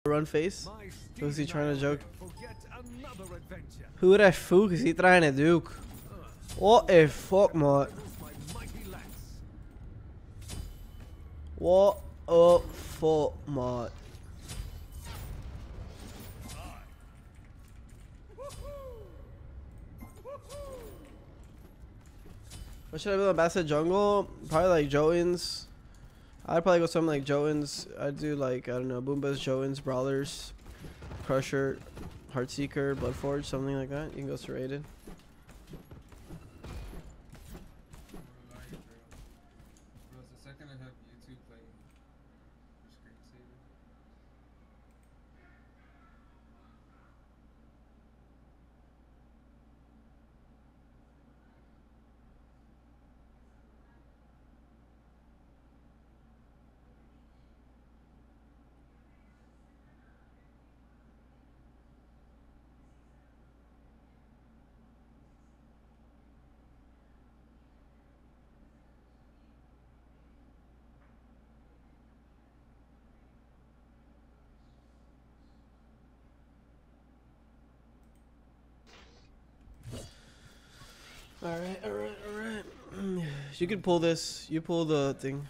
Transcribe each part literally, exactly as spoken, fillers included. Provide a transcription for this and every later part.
run face? Who's he trying to joke? Who the fuck is he trying to duke? What a fuck, mate. What a fuck, mate. What should I build on Basset Jungle? Probably like Jotuns. I'd probably go something like Jotuns. I'd do like, I don't know, Boombas, Jotuns, Brawlers, Crusher, Heartseeker, Bloodforge, something like that. You can go serrated. Alright, alright, alright. You can pull this. You pull the thing.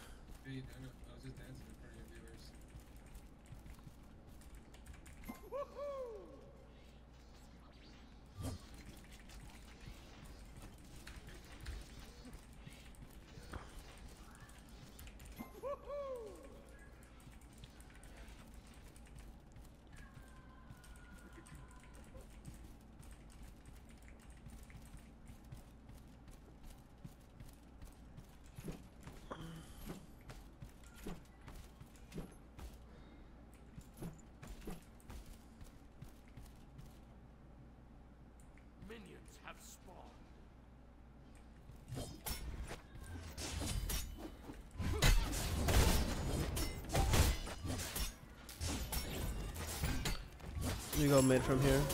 You go mid from here.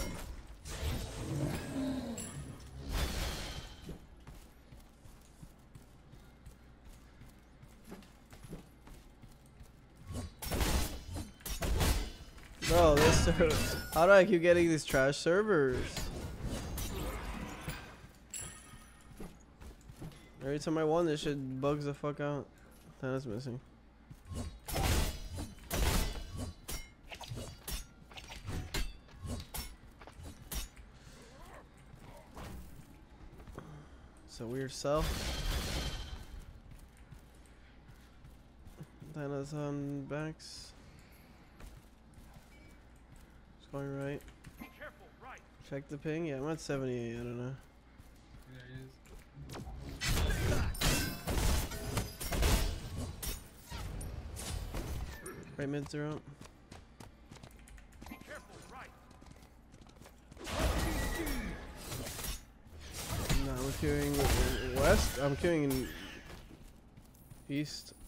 Bro, this server. How do I keep getting these trash servers? Every time I won, this shit bugs the fuck out. That is missing. It's a weird cell. Dana's on backs. It's going right. Be careful, right. Check the ping. Yeah, I'm at seventy-eight. I don't know. There he is. Right mid zero. Be careful, right. No, I'm queuing in west. I'm queuing in east.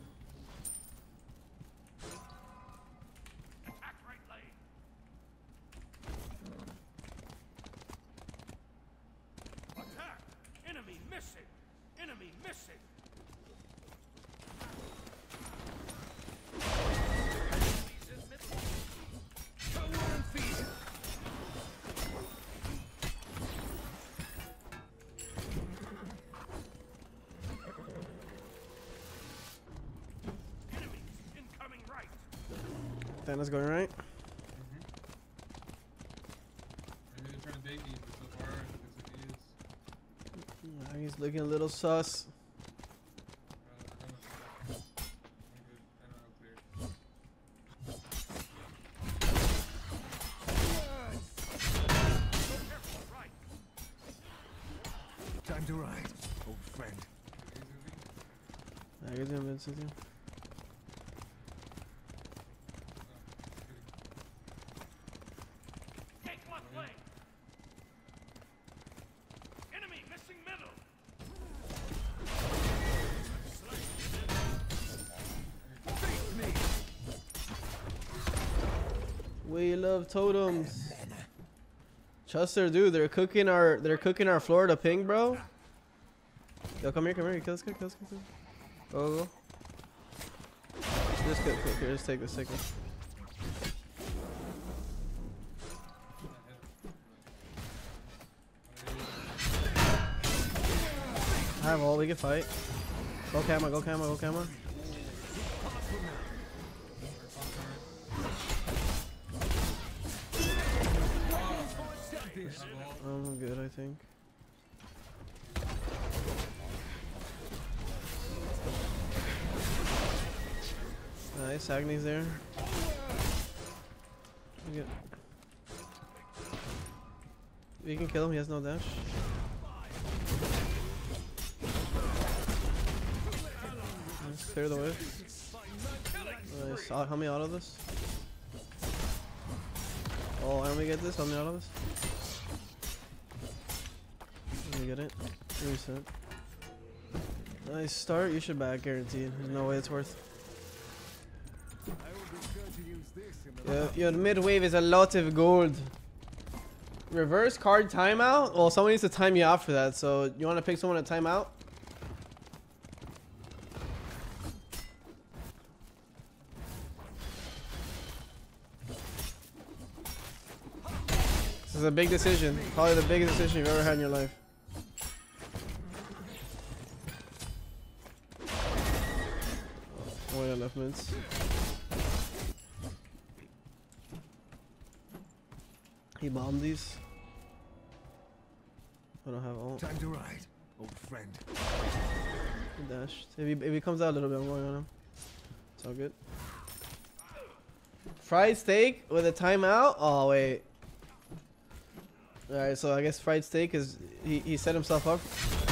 Attack right lane. Attack. Enemy missing. Enemy missing. Dana's going right. Mm-hmm. Maybe they're trying to bait me, but so far it looks like he is. Yeah, he's looking a little sus. Time to ride, old friend. I get him with you. Enemy missing middle. We love totems. Chester, dude, they're cooking our they're cooking our Florida ping, bro. Yo, come here, come here. Kill this guy, kill this guy. Go, go, go. Just go, quick, here, just take this, take this. I have all. We can fight. Go camera. Go camera. Go camera. I'm good, I think. Nice, Agni's there. We, get... we can kill him, he has no dash. Nice, clear the way. Nice, uh, help me out of this. Oh, help me get this, help me out of this. Let me get it. Reset. Nice start, you should back guaranteed. There's no way it's worth. Yeah, your mid wave is a lot of gold. Reverse card timeout? Well, someone needs to time you out for that, so you want to pick someone to timeout? This is a big decision. Probably the biggest decision you've ever had in your life. Oh, wait, enough minutes. He bombed these. I don't have all. Time to ride, old friend. He dashed. If he, if he comes out a little bit, I'm going on him. It's all good. Fried steak with a timeout? Oh, wait. Alright, so I guess fried steak is... He, he set himself up.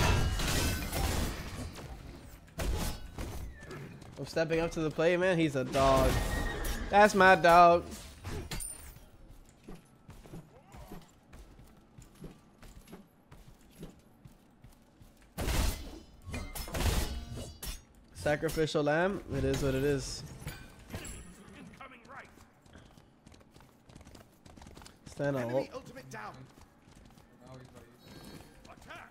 I'm stepping up to the plate, man. He's a dog. That's my dog. Sacrificial lamb, it is what it is. Stand up. Enemy ultimate down. Now he's by you. Attack.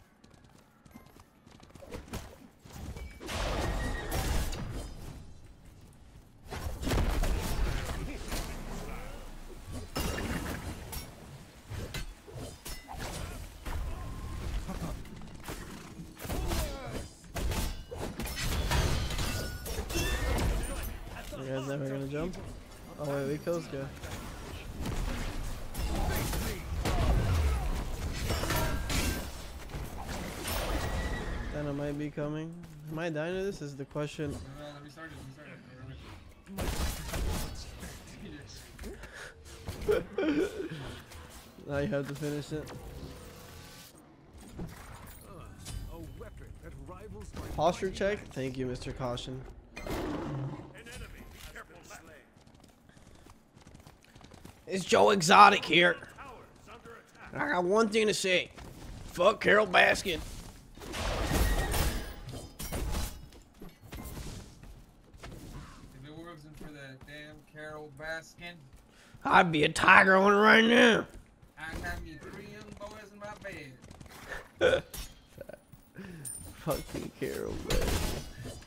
You guys never gonna jump? Oh wait, we killed this guy. Then I might be coming. Am I dying to this? Is the question. No, no, let me start it. Let me start it. Now you have to finish it. A weapon that rivals my Posture check. Thank you, Mister Caution. It's Joe Exotic here. I got one thing to say. Fuck Carol Baskin. If it wasn't for that damn Carol Baskin, I'd be a tiger on it right now. I'd have you three young boys in my bed. Fucking Carol Baskin.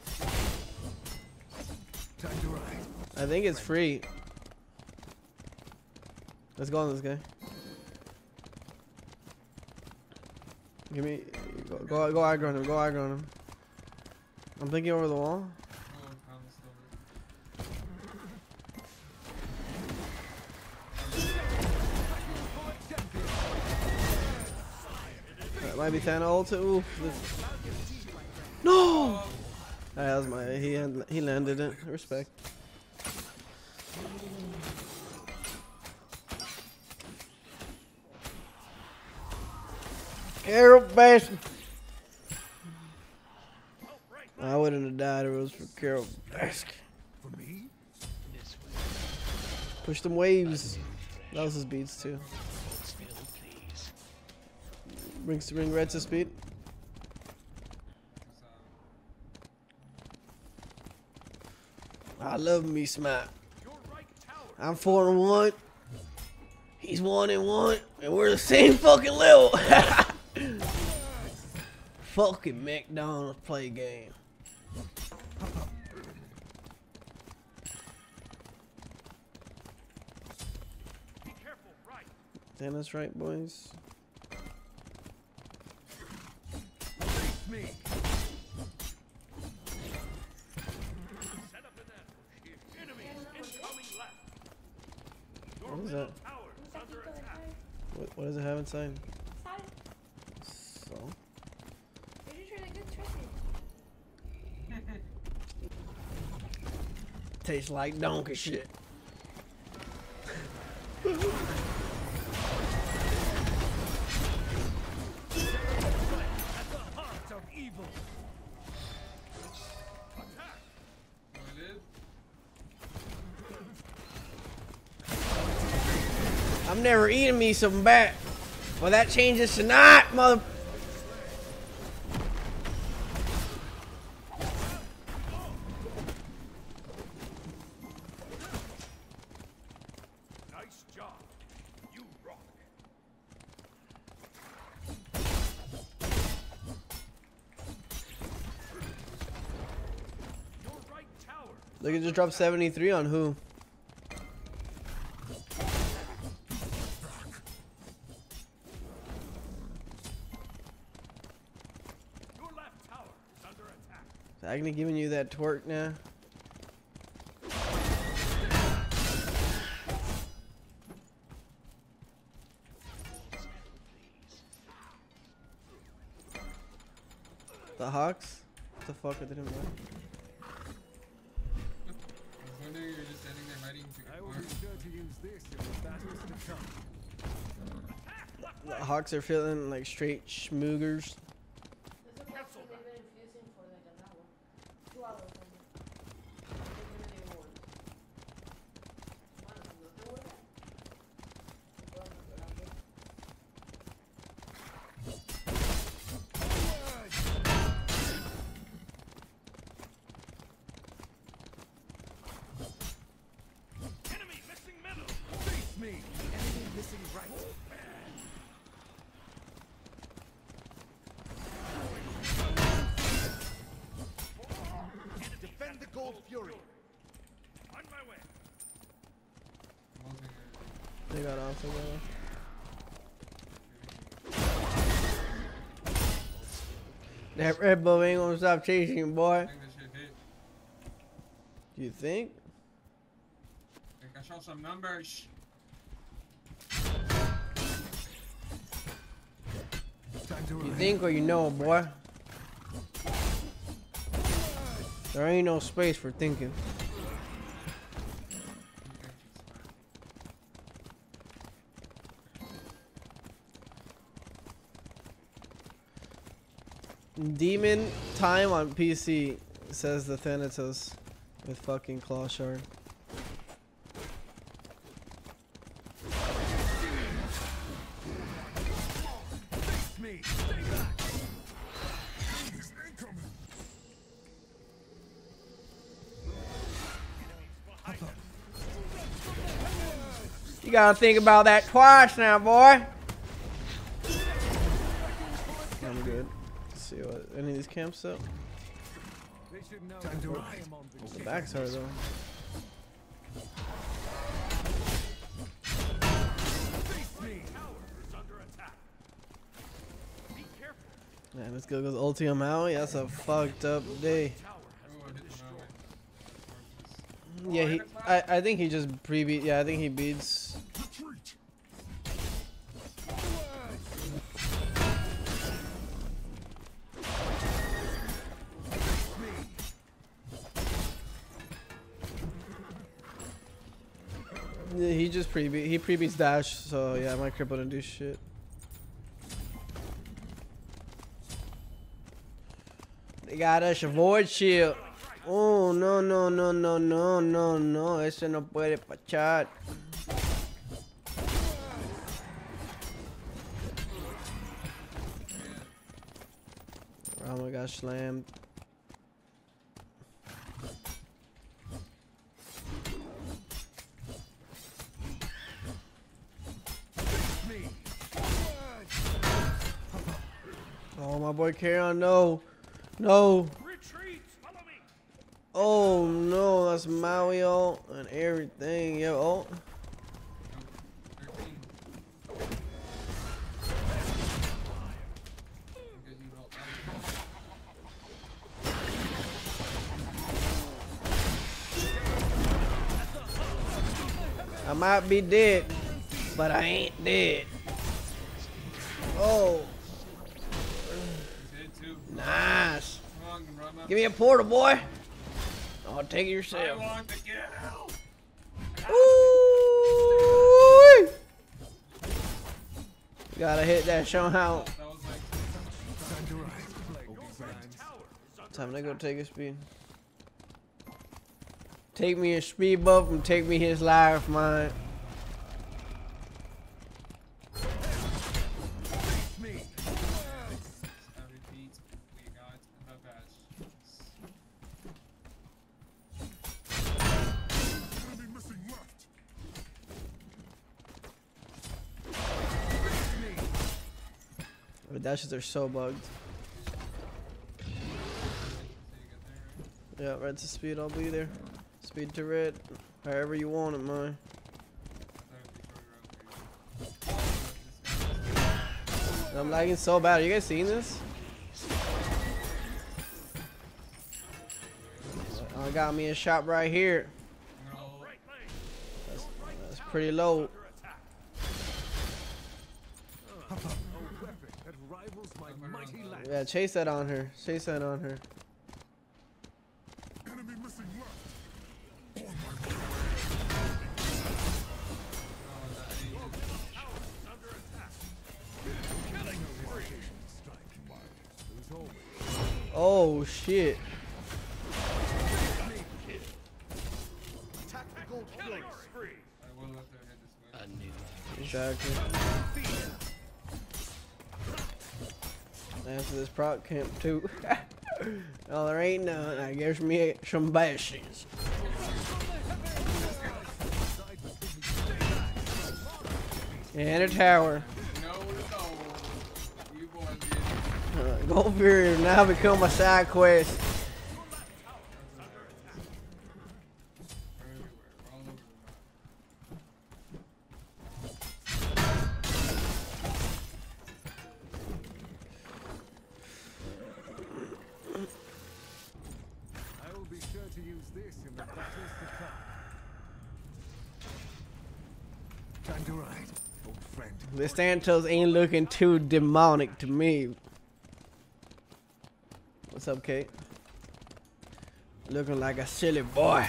time to ride. I think it's free. Let's go on this guy. Give me, go, go, go aggro on him, go aggro on him. I'm thinking over the wall. Oh, promise That might be Thana ult. Ooh. No! That was my, he, had, he landed it. Respect. Carol Baskin. I wouldn't have died if it was for Carol Baskin. For me? Push them waves. That was his beats too. Brings to bring red to speed. I love me Smack. I'm four and one. He's one and one, and we're the same fucking level. Fucking McDonald's play game. Be careful, right. Damn, that's right, boys. me. Set up an ambush here. Enemies incoming left. Your What is middle that? tower is under attack. What, what does it have inside? Side. So. You're just trying to get tricky. Tastes like donkey shit. At the heart of evil. Attack. Oh, it is? I'm never eating me some bat. Well, that changes tonight, mother. Nice job. You rock. Your right tower. Look, it just dropped seventy-three on who? Your left tower is under attack. Is Agni giving you that twerk now? The Hawks? What the fuck? I didn't know. I was wondering you're just standing there writing to I your will farm. be sure to use this in the battles to come. The Hawks are feeling like straight schmoogers. This is what they've been infusing for like an hour. Two hours. I think. They've been in the awards. One of them, nothing with that. Well, nothing out there. Enemy missing middle. Face me. Enemy missing right. Defend the Gold Fury. On my way. I'm also gonna- They got off of that. That Red Bull ain't gonna stop chasing you, boy. I think this should hit. Do you think? I think I saw some numbers. Time to You ride. think or you know, boy? There ain't no space for thinking. Demon time on P C, says the Thanatos with fucking Claw Shard. Face me. Stay back. He's incoming. You gotta think about that twice now, boy. I'm good. Let's see what any of these camps up. They should know Time to ride. I am on the The backs are though. Face me. Tower is under attack. Be careful. Man, let's go with ulti on Maui. That's a fucked up day. Tower Oh, I has been hit the destroyed. mountain. Yeah, he. I. I think he just pre-beat. Yeah, I think he beats. Retreat. Yeah, he just pre-beat. He pre-beats Dash. So yeah, my cripple didn't do shit. They got us a void shield. Oh no no no no no no no. Ese no puede pachar. Rama got slammed. Me. Oh my boy Carrion, no, no. Retreat. Follow me. Oh no, that's Maui ult and everything. Yo, oh. thirteen. Get you all out. might be dead, but I ain't dead. Oh, He's hit too. nice. Come on, Rama. Give me a portal, boy. I'll take it I yourself. want to get out. Ooh. Gotta hit that show out. That was like. Time to ride. Open friends. Time to go take a speed. Take me a speed buff and take me his life, man. Me. I repeat, we got a badge. Enemy missing left. The dashes are so bugged. Yeah, red to speed, I'll be there. Speed to red, however you want it, man. I'm lagging so bad. Are you guys seeing this? I got me a shot right here. That's, that's pretty low. A weapon that rivals my mighty lance. Yeah, chase that on her. Chase that on her. Enemy missing left. Oh shit. Tactical killing spree. I will let her hit this way. Exactly. After this proc camp too. Oh, there ain't none. I guess me some bashes. And a tower. No, no. You boys did. Uh, Gold Fury has now become a side quest. Everywhere. All over the I will be sure to use this in the battles to come. Time to ride, old friend. The Santos ain't looking too demonic to me. What's up, Kate? Looking like a silly boy.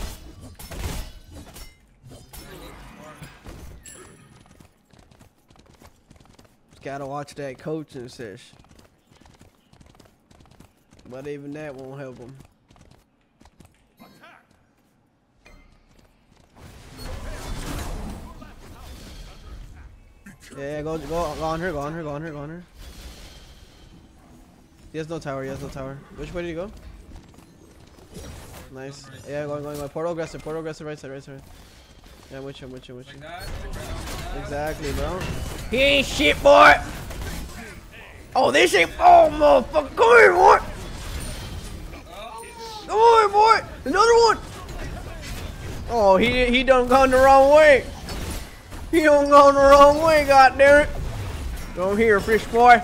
Just gotta watch that coaching session. But even that won't help him. Yeah, go, go, go on her, go on her, go on her, go on her. He has no tower, he has no tower. Which way did he go? Nice. Yeah, going, going, going. Portal aggressive, portal aggressive, right side, right side. Yeah, I'm with you, I'm with you, I'm with you. like that. Like right on the Exactly, bro. He ain't shit, boy! Oh, this ain't. Oh, motherfucker. Come here, boy! Come on, boy! Another one! Oh, he, he done gone the wrong way. He done gone the wrong way, goddammit. Come here, fish boy.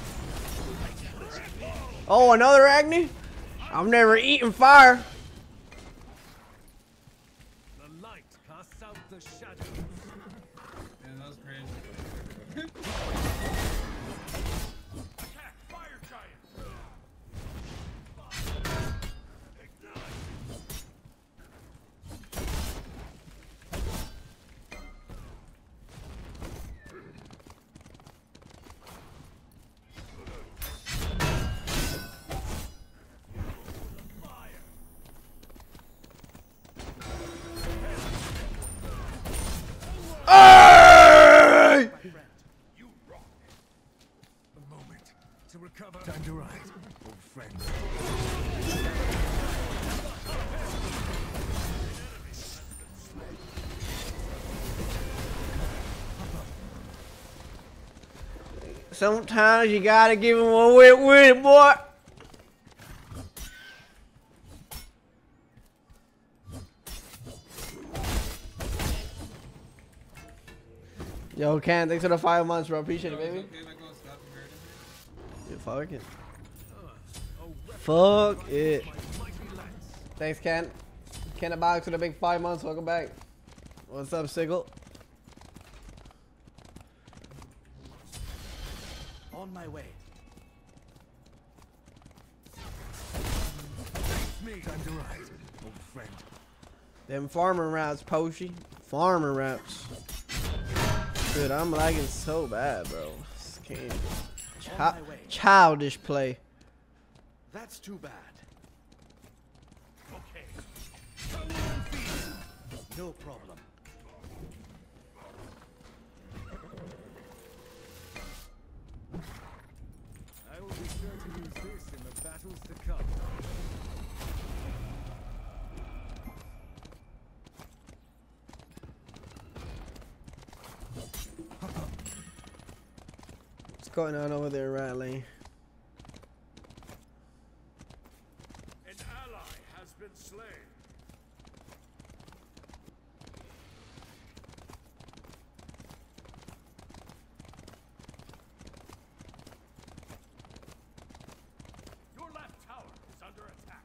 Oh, another Agni? I've never eaten fire. The light casts out the shadow. Yeah, that was crazy. Attack, fire giant. Hey! You rock. A moment to recover. Time to ride, old friend. Sometimes you gotta give him a wit with it, boy. Yo, Ken, thanks for the five months, bro. Appreciate it, baby. Okay, like, go stop and Dude, fuck it. Fuck it. Mighty lance. Thanks, Ken. Ken the box for the big five months. Welcome back. What's up, Sigil? On my way. Me. Time to ride, old friend. Them farmer rats, Poshy. Farmer rats. Dude, I'm lagging so bad, bro. This game. Chi childish play. That's too bad. Okay. No problem. I will be sure to use this in the battles to come. What's going on over there, Riley? An ally has been slain. Your left tower is under attack.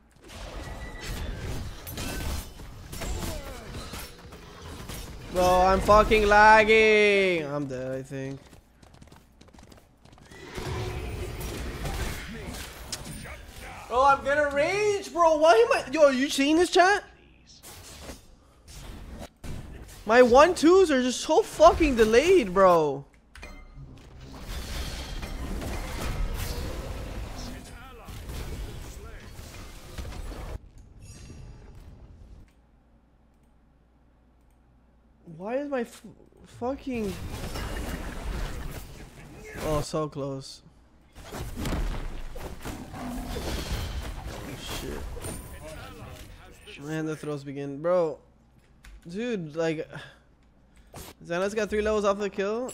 Bro, I'm fucking lagging. I'm dead, I think. Oh, I'm gonna rage, bro. Why am I? Yo, are you seeing this chat? My one twos are just so fucking delayed, bro. Why is my f fucking? Oh, so close. Shit. Man, the throws begin. Bro. Dude, like. Xana's got three levels off the kill.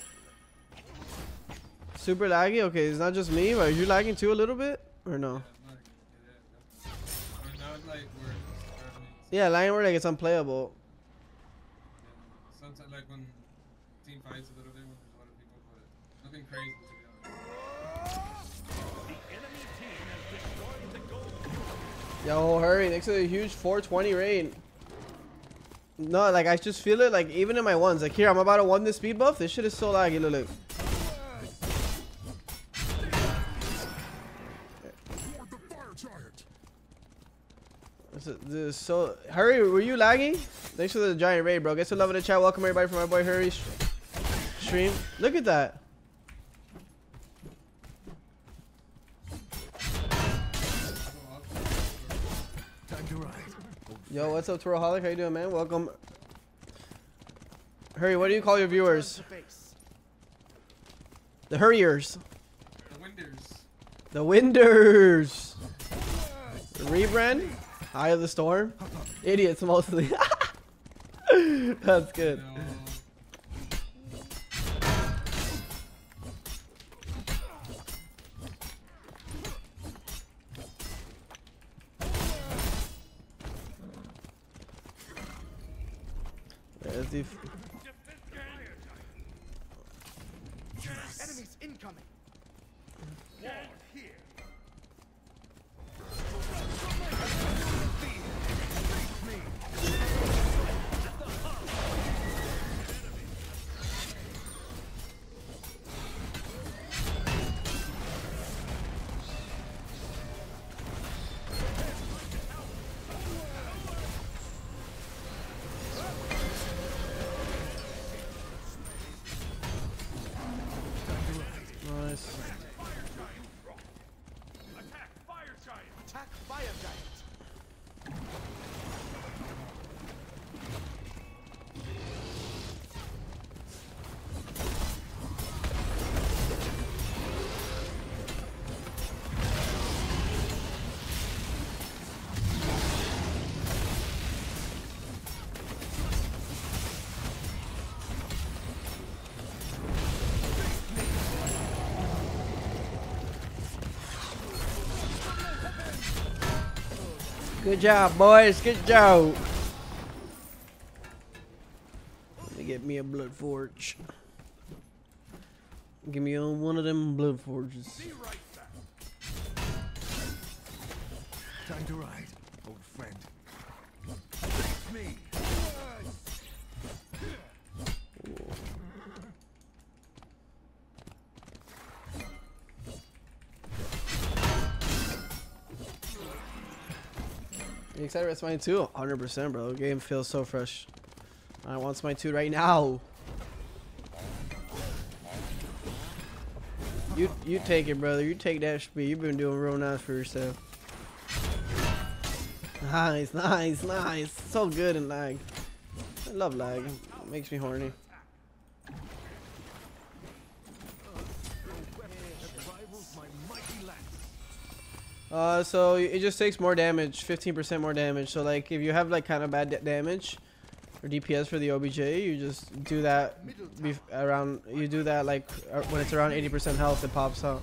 Super laggy? Okay, it's not just me, but are you lagging too a little bit? Or no? Yeah, lagging where like it's unplayable. Sometimes like when team fights a little bit when there's a lot of people, but nothing crazy to be honest. Yo, hurry, next to a huge four twenty raid. No, like I just feel it like even in my ones. Like here, I'm about to one this speed buff. This shit is so laggy. Look, look. This is, this is so hurry, were you lagging? Thanks for the giant raid, bro. Get some love in the chat. Welcome everybody from my boy Hurry stream. Look at that. Yo, what's up, Toroholic? How you doing, man? Welcome. Hurry, what do you call your viewers? The Hurriers. The Winders. The Winders. The rebrand. Eye of the Storm. Idiots mostly. That's good. No. There's the Enemies incoming. Wall here. nice. Attack fire giant. Attack fire giant. Good job, boys. Good job. Let me get me a blood forge. Give me on one of them blood forges. Be right back. Time to ride, old friend. Me. You excited about Smite two? one hundred percent, bro. The game feels so fresh. I want Smite two right now. You you take it, brother. You take that speed. You've been doing real nice for yourself. Nice, nice, nice. So good in lag. I love lag. It makes me horny. Uh, so it just takes more damage, fifteen percent more damage. So like, if you have like kind of bad damage or D P S for the O B J, you just do that bef around. You do that like uh, when it's around eighty percent health, it pops out.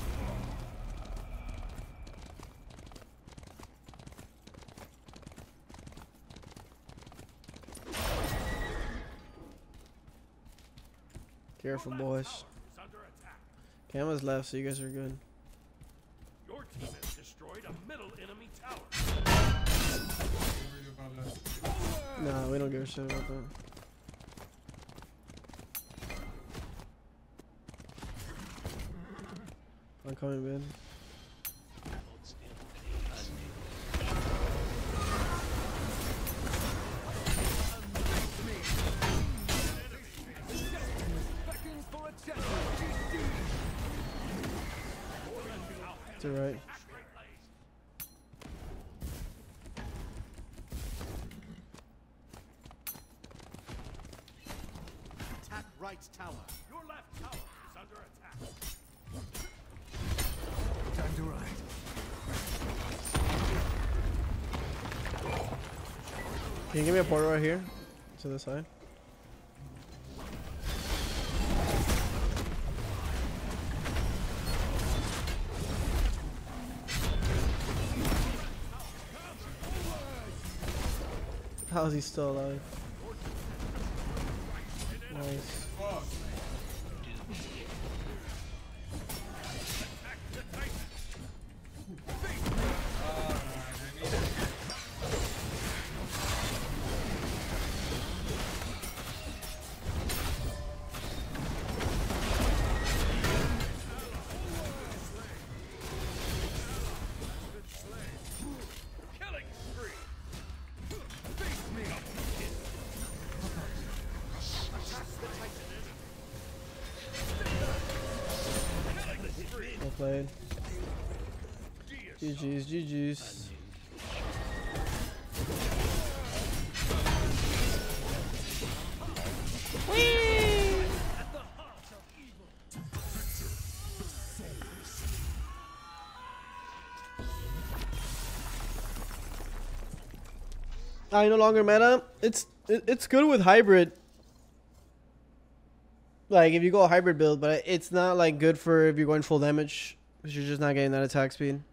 Careful, boys. Camera's left, so you guys are good. Your team has destroyed a middle enemy tower. Worried about that. Nah, we don't give a shit about that. I'm coming, man. To the right. Attack right tower. Your left tower is under attack. Time to ride. Can you give me a portal right here? To the side. How is he still alive? Nice. Fuck. Killing spree. Well played. G G's, G G's. I no longer meta. It's it, it's good with hybrid. Like if you go a hybrid build, but it's not like good for if you're going full damage because you're just not getting that attack speed.